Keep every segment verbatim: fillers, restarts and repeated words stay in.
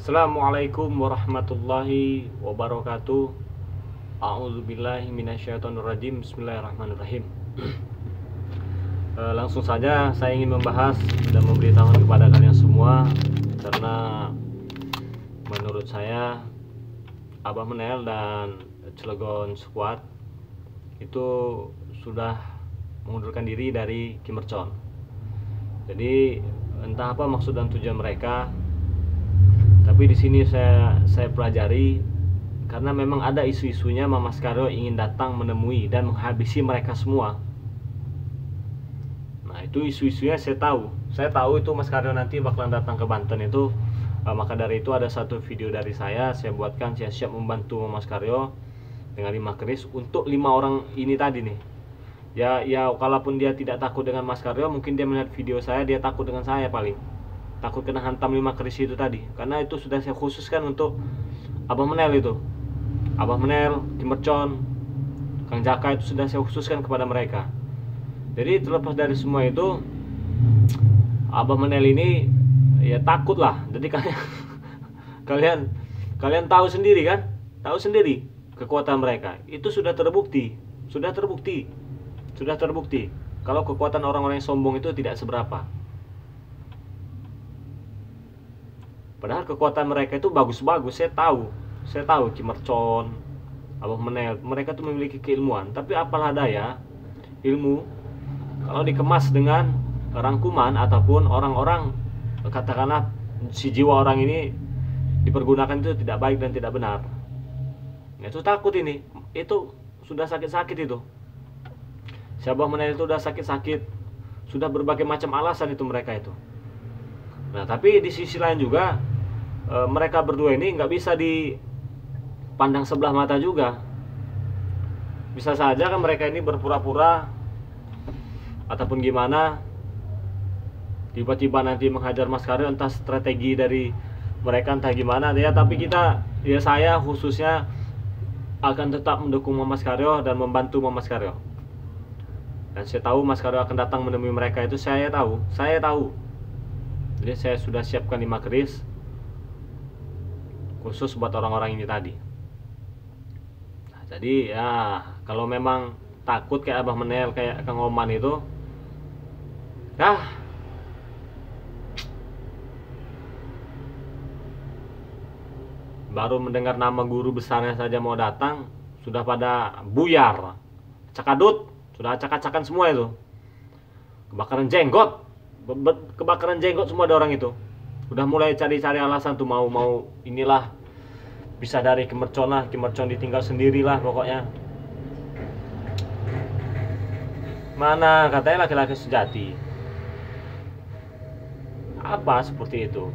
Assalamualaikum warahmatullahi wabarakatuh. A'udzubillahi minasyaitonirrajim. Bismillahirrahmanirrahim. e, Langsung saja saya ingin membahas dan memberitahu kepada kalian semua, karena menurut saya Abah Menel dan Cilegon Squad itu sudah mengundurkan diri dari Kim Mercon. Jadi entah apa maksud dan tujuan mereka, tapi di sini saya saya pelajari karena memang ada isu-isunya Mama Skaryo ingin datang menemui dan menghabisi mereka semua. Nah, itu isu-isunya saya tahu. Saya tahu itu Mas Skaryo nanti bakalan datang ke Banten itu. Maka dari itu ada satu video dari saya saya buatkan, saya siap membantu Mama Skaryo dengan lima keris untuk lima orang ini tadi nih. Ya ya kalaupun dia tidak takut dengan Mas Skaryo, mungkin dia melihat video saya dia takut dengan saya paling. Takut kena hantam lima keris itu tadi, karena itu sudah saya khususkan untuk Abah Menel itu. Abah Menel, Kim Mercon, Kang Jaka itu sudah saya khususkan kepada mereka. Jadi terlepas dari semua itu, Abah Menel ini ya takut lah. Jadi kalian kalian kalian tahu sendiri kan? Tahu sendiri kekuatan mereka. Itu sudah terbukti, sudah terbukti. Sudah terbukti kalau kekuatan orang-orang yang sombong itu tidak seberapa. Padahal kekuatan mereka itu bagus-bagus, saya tahu. Saya tahu Kim Mercon, Abah Menel, mereka tuh memiliki keilmuan. Tapi apalah daya, ilmu kalau dikemas dengan rangkuman ataupun orang-orang, katakanlah si jiwa orang ini dipergunakan itu tidak baik dan tidak benar. Itu takut ini. Itu sudah sakit-sakit itu. Si Abah Menel itu sudah sakit-sakit. Sudah berbagai macam alasan itu mereka itu. Nah, tapi di sisi lain juga e, mereka berdua ini nggak bisa dipandang sebelah mata juga. Bisa saja kan mereka ini berpura-pura ataupun gimana, tiba-tiba nanti menghajar Mas Skaryo, entah strategi dari mereka entah gimana ya. Tapi kita, ya saya khususnya akan tetap mendukung Mama Skaryo dan membantu Mama Skaryo. Dan saya tahu Mas Skaryo akan datang menemui mereka, itu saya tahu, saya tahu. Jadi saya sudah siapkan lima keris khusus buat orang-orang ini tadi. Nah, jadi ya kalau memang takut kayak Abah Menel, kayak Kang Oman itu, ah baru mendengar nama guru besarnya saja mau datang sudah pada buyar, cakadut, sudah acak-acakan semua itu, kebakaran jenggot. Kebakaran jenggot semua ada orang itu. Udah mulai cari-cari alasan tuh, mau mau inilah bisa dari Kim Mercon lah, Kim Mercon ditinggal sendirilah pokoknya. Mana katanya laki-laki sejati. Apa seperti itu?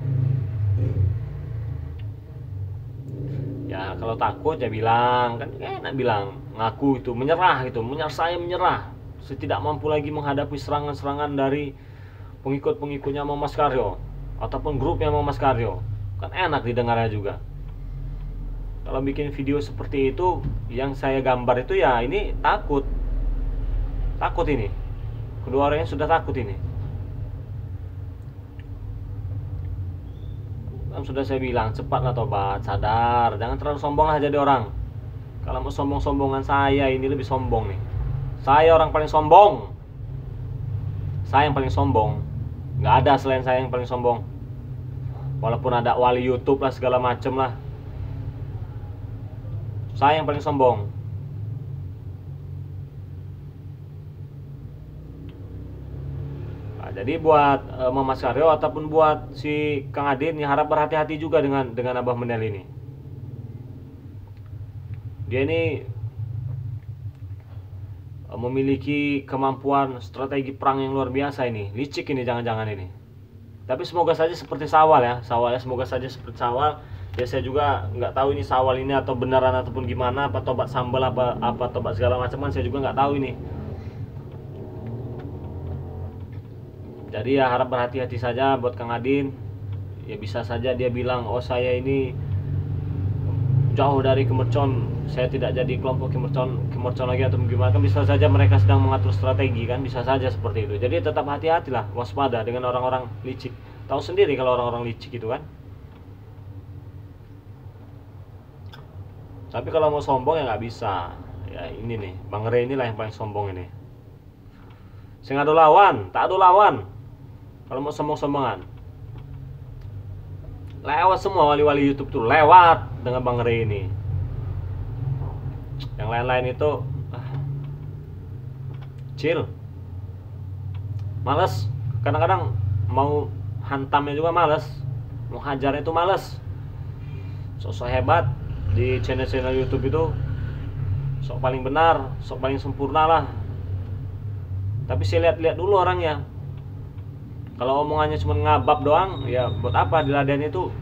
Ya kalau takut ya bilang, kan enak bilang, ngaku itu, menyerah gitu, menyerah, saya menyerah. Saya tidak mampu lagi menghadapi serangan-serangan dari pengikut-pengikutnya Mama Skaryo ataupun grupnya Mama Skaryo. Kan enak didengarnya juga. Kalau bikin video seperti itu, yang saya gambar itu ya ini takut. Takut ini. Kedua orangnya sudah takut ini. Kan sudah saya bilang, cepatlah tobat, sadar, jangan terlalu sombong lah jadi orang. Kalau mau sombong-sombongan, saya ini lebih sombong nih. Saya orang paling sombong. Saya yang paling sombong. Nggak ada selain saya yang paling sombong. Walaupun ada wali YouTube lah segala macem lah, saya yang paling sombong. Nah, jadi buat e, Mama Skaryo ataupun buat si Kang Adin, ya harap berhati-hati juga dengan dengan Abah Menel ini. Dia ini memiliki kemampuan strategi perang yang luar biasa ini. Licik ini jangan-jangan ini. Tapi semoga saja seperti Sawal ya. Sawalnya semoga saja seperti Sawal. Ya saya juga nggak tahu ini Sawal ini atau beneran ataupun gimana, apa tobat sambal apa apa tobat segala macam, kan saya juga nggak tahu ini. Jadi ya harap berhati-hati saja buat Kang Adin. Ya bisa saja dia bilang, oh saya ini jauh dari Kim Mercon, saya tidak jadi kelompok Kim Mercon, Kim Mercon lagi atau gimana. Kan bisa saja mereka sedang mengatur strategi, kan bisa saja seperti itu. Jadi tetap hati-hatilah, waspada dengan orang-orang licik. Tahu sendiri kalau orang-orang licik itu kan. Tapi kalau mau sombong ya nggak bisa. Ya ini nih, Bang Rey inilah yang paling sombong ini. Sing ada lawan, tak ada lawan. Kalau mau sombong-sombongan, lewat semua wali-wali YouTube tuh, lewat dengan Bang Rey ini. Yang lain-lain itu ah, chill, males. Kadang-kadang mau hantamnya juga males, mau hajarnya itu males. Sok-sok hebat di channel-channel YouTube itu, sok paling benar, sok paling sempurna lah. Tapi saya lihat-lihat dulu orangnya. Kalau omongannya cuma ngabab doang, ya buat apa diladen itu?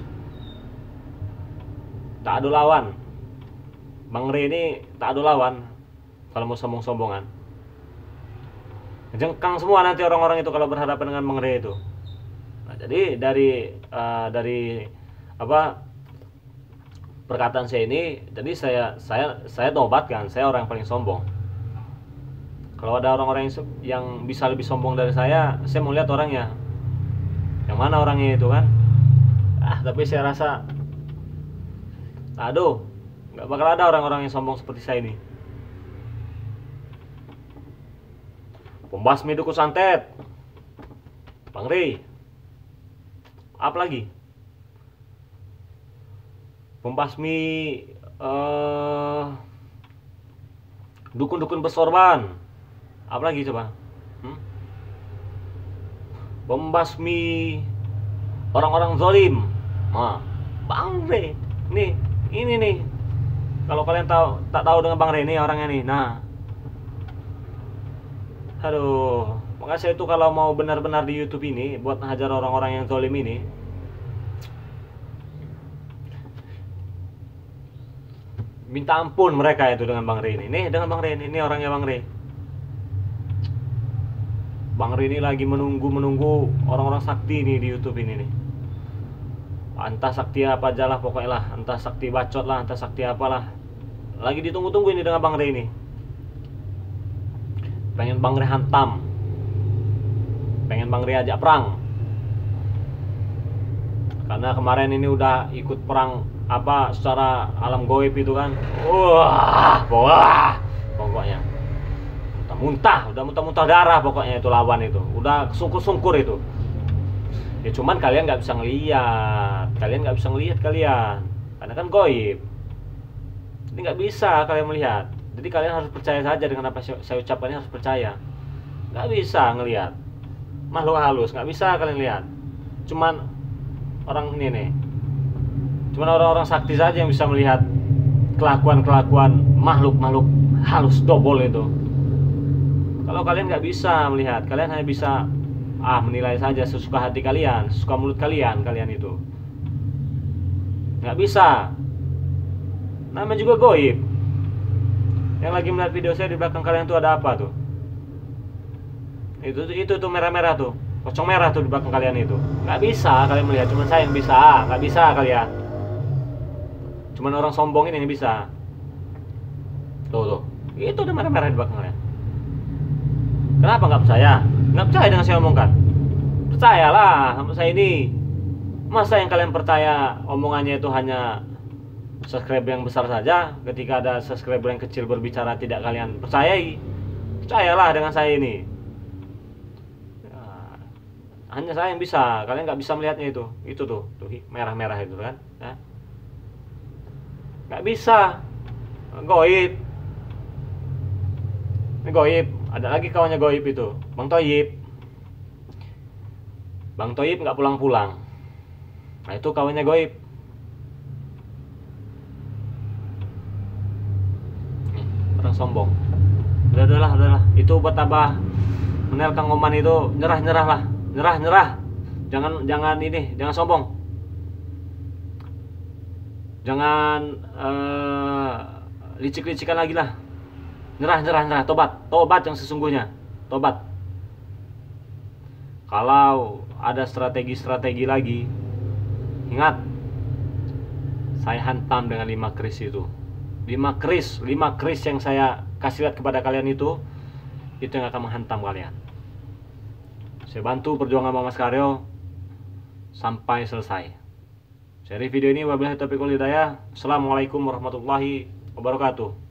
Tak ada lawan. Bang Rey ini tak ada lawan kalau mau sombong-sombongan. Jengkang semua nanti orang-orang itu kalau berhadapan dengan Bang Rey itu. Nah, jadi dari uh, dari apa perkataan saya ini, jadi saya saya saya tobat kan, saya orang yang paling sombong. Kalau ada orang-orang yang, yang bisa lebih sombong dari saya, saya mau lihat orangnya. Yang mana orangnya itu kan? Ah, tapi saya rasa, aduh, nggak bakal ada orang-orang yang sombong seperti saya ini. Pembasmi duku santet, Bang Rey. Apa lagi? Pembasmi uh, dukun-dukun bersorban. Apa lagi coba? Hmm? Pembasmi orang-orang zalim. Nah, Bang Rey. Nih, ini nih. Kalau kalian tahu tak tahu dengan Bang Rey ini orangnya nih. Nah. Aduh, makanya saya itu kalau mau benar-benar di YouTube ini buat hajar orang-orang yang zalim ini, minta ampun mereka itu dengan Bang Rey ini. Nih, dengan Bang Rey ini, ini orangnya Bang Rey. Bang Rey ini lagi menunggu-menunggu orang-orang sakti nih di YouTube ini nih. Entah sakti apa aja lah pokoknya lah, entah sakti bacot lah, entah sakti apalah. Lagi ditunggu-tunggu ini dengan Bang Rey ini. Pengen Bang Rey hantam. Pengen Bang Rey ajak perang. Karena kemarin ini udah ikut perang apa secara alam goib itu kan. Wah, wah, pokoknya muntah, udah muntah-muntah darah pokoknya itu lawan itu. Udah sungkur-sungkur itu. Ya cuman kalian nggak bisa ngeliat, kalian nggak bisa ngelihat kalian, karena kan goib. Jadi nggak bisa kalian melihat. Jadi kalian harus percaya saja dengan apa saya ucapkan ini, harus percaya. Nggak bisa ngelihat makhluk halus, nggak bisa kalian lihat. Cuman orang ini nih, cuman orang-orang sakti saja yang bisa melihat kelakuan-kelakuan makhluk-makhluk halus dobol itu. Kalau kalian nggak bisa melihat, kalian hanya bisa ah menilai saja sesuka hati kalian, sesuka mulut kalian, kalian itu nggak bisa. Namanya juga goib. Yang lagi melihat video saya di belakang kalian tuh ada apa tuh? Itu itu tuh merah-merah tuh, pocong merah tuh di belakang kalian itu. Nggak bisa kalian melihat, cuman saya yang bisa. Nggak bisa kalian. Cuman orang sombong ini yang bisa. Tuh tuh, itu udah merah-merah di belakang kalian. Kenapa nggak percaya? Nggak percaya dengan saya omongkan? Percayalah sama saya ini. Masa yang kalian percaya omongannya itu hanya subscriber yang besar saja, ketika ada subscriber yang kecil berbicara tidak kalian percayai? Percayalah dengan saya ini. Ya, hanya saya yang bisa, kalian nggak bisa melihatnya itu. Itu tuh, tuh merah-merah itu kan? Ya. Nggak bisa. Goib. Ini goib. Ada lagi kawannya goib itu, Bang Toyib. Bang Toyib nggak pulang-pulang. Nah itu kawannya goib. Nih, orang sombong. Udah, udahlah, udahlah. Itu buat apa? Menel Kang Oman itu nyerah-nyerah lah, nyerah-nyerah. Jangan, jangan ini, jangan sombong. Jangan uh, licik-licikan lagi lah. Nyerah, nyerah, nyerah, tobat, tobat yang sesungguhnya, tobat. Kalau ada strategi-strategi lagi, ingat, saya hantam dengan lima keris itu, lima keris, lima keris yang saya kasih lihat kepada kalian itu, itu yang akan menghantam kalian. Saya bantu perjuangan Mas Karyo sampai selesai. Seri video ini wabillahi taufiq wal hidayah. Assalamualaikum warahmatullahi wabarakatuh.